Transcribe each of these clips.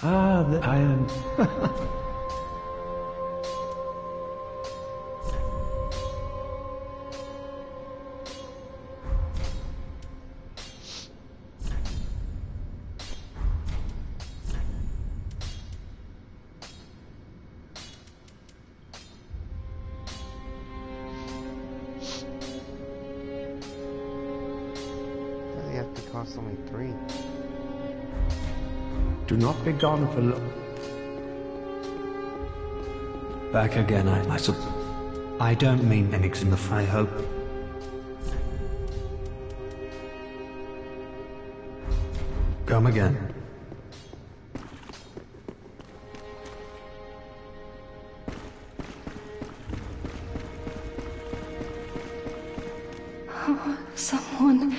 Ah, the iron. They have to cost only 3. Do not be gone for long. Back again, I don't mean anything if I hope. Come again. Oh, someone.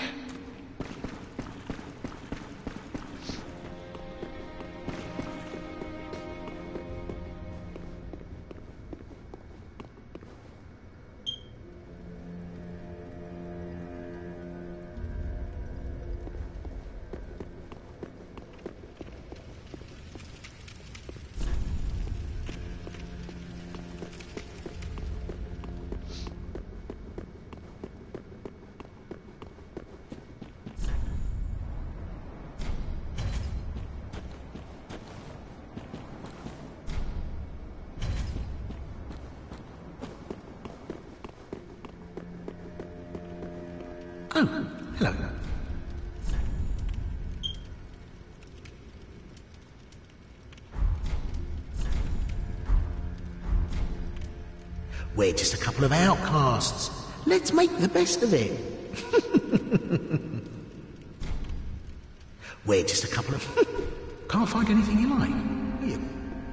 Oh, hello. We're just a couple of outcasts. Let's make the best of it. We're just a couple of... Can't find anything you like. Here.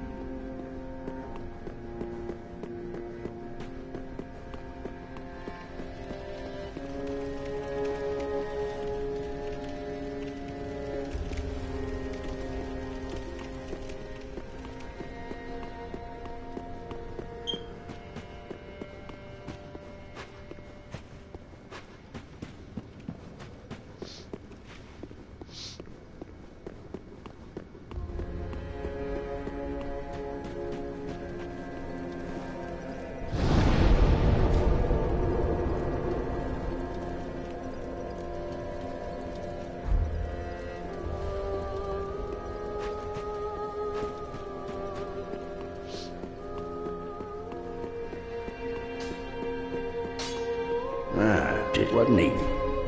Ah, did wasn't he?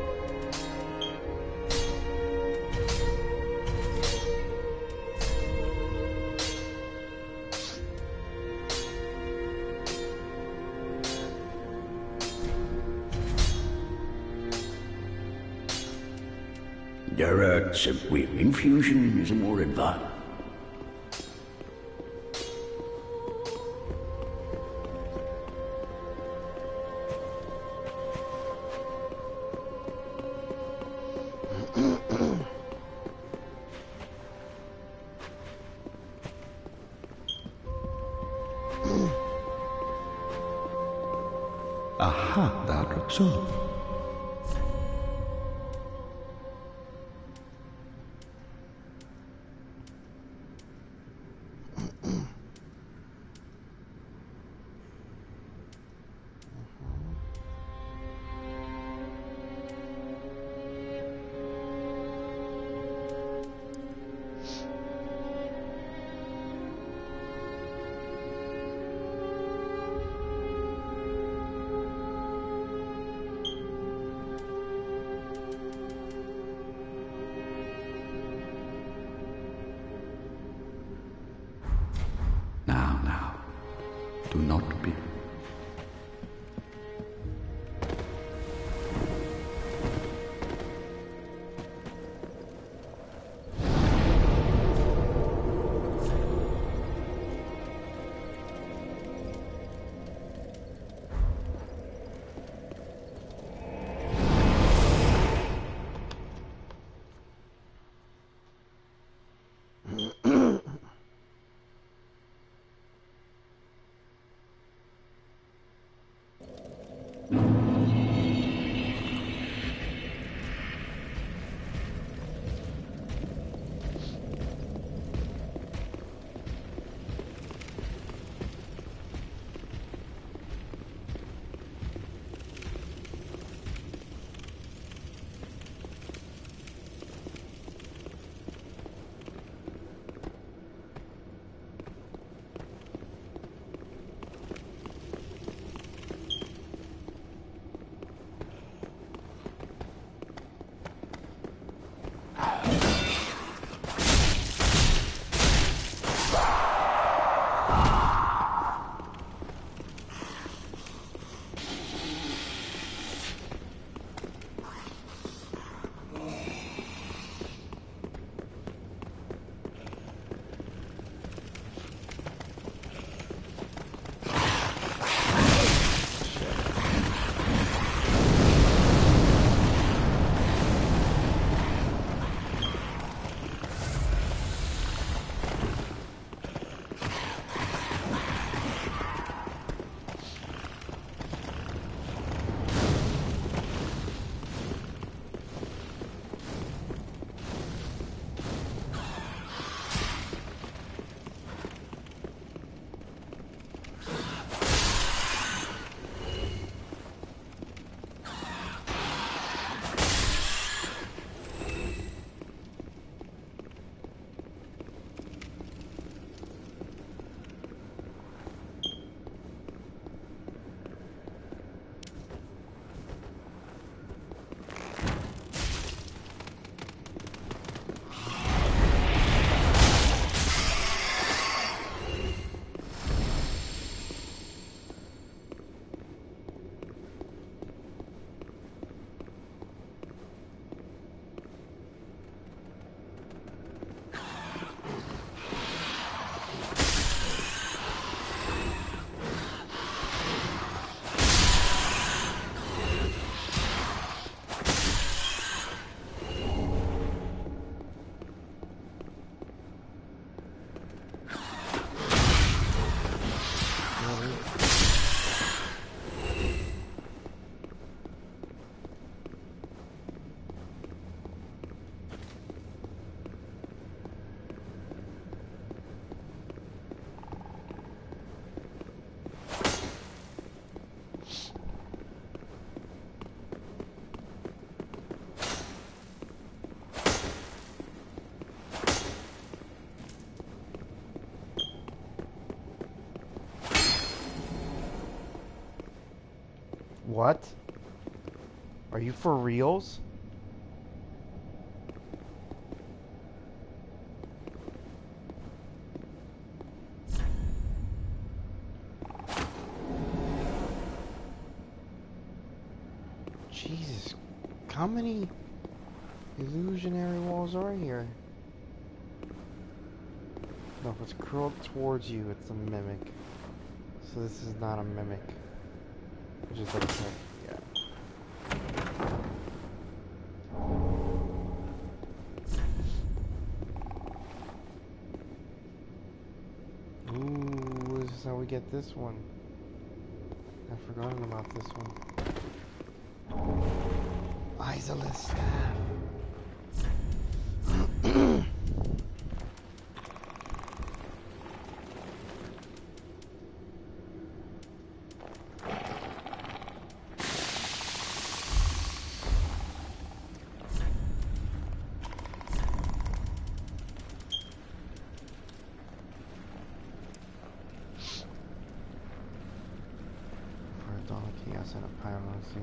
There some infusion is more advanced. Aha, that looks so. What? Are you for reals? Jesus, how many illusionary walls are here? No, if it's curled towards you, it's a mimic. So this is not a mimic. Just like yeah. Ooh, this is how we get this one. I've forgotten about this one. Isolus staff. Chaos and a pyromancy.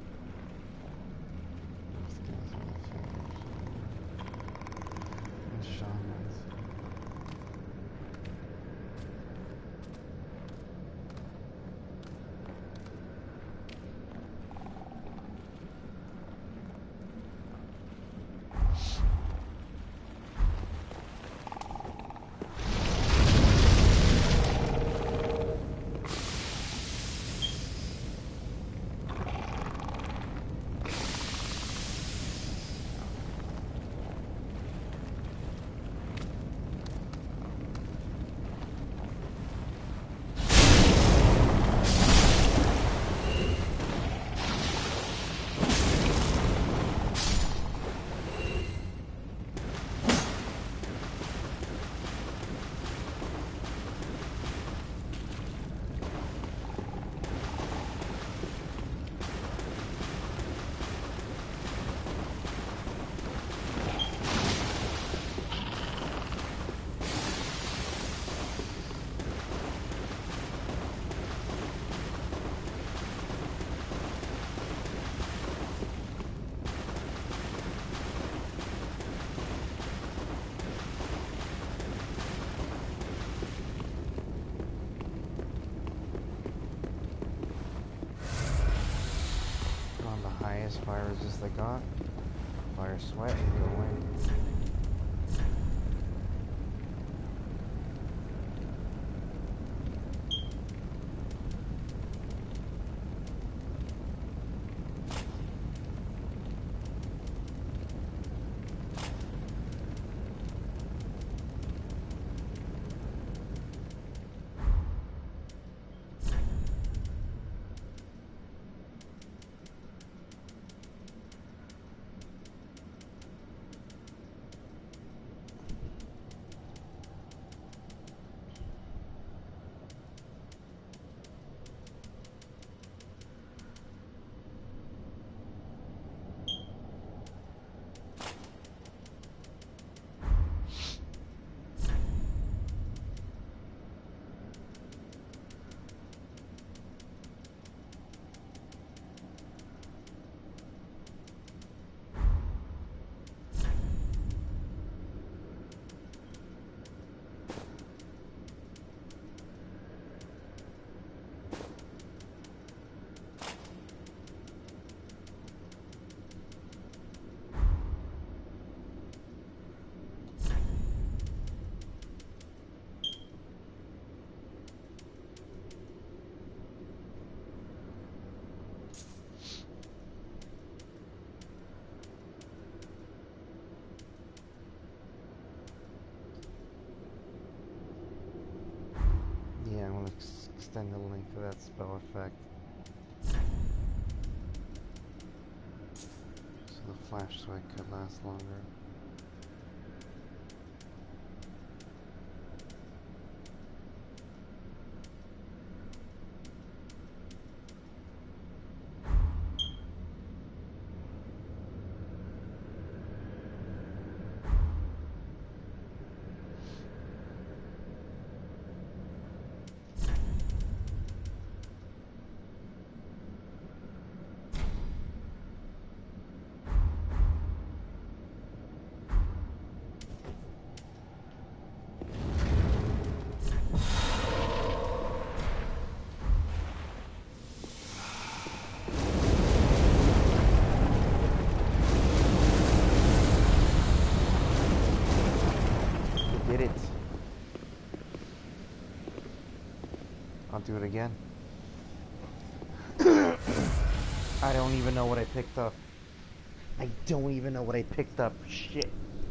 And shamans. Fire resist they got. Fire sweat and go away. Yeah, I'm gonna extend the length of that spell effect. So the flash sword could last longer. won't do it again. I don't even know what I picked up. I don't even know what I picked up. Shit.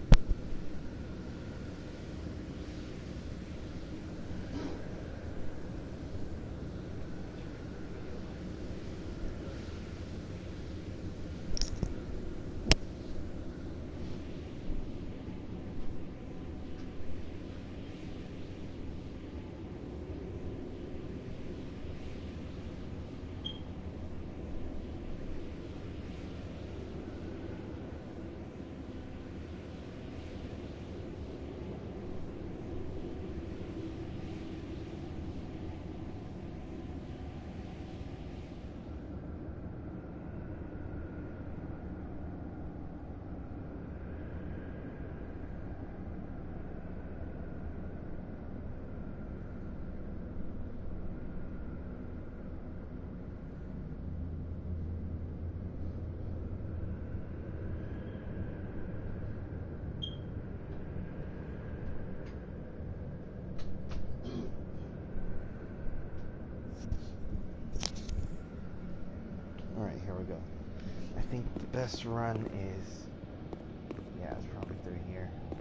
Alright, here we go. I think the best run is... yeah, it's probably through here.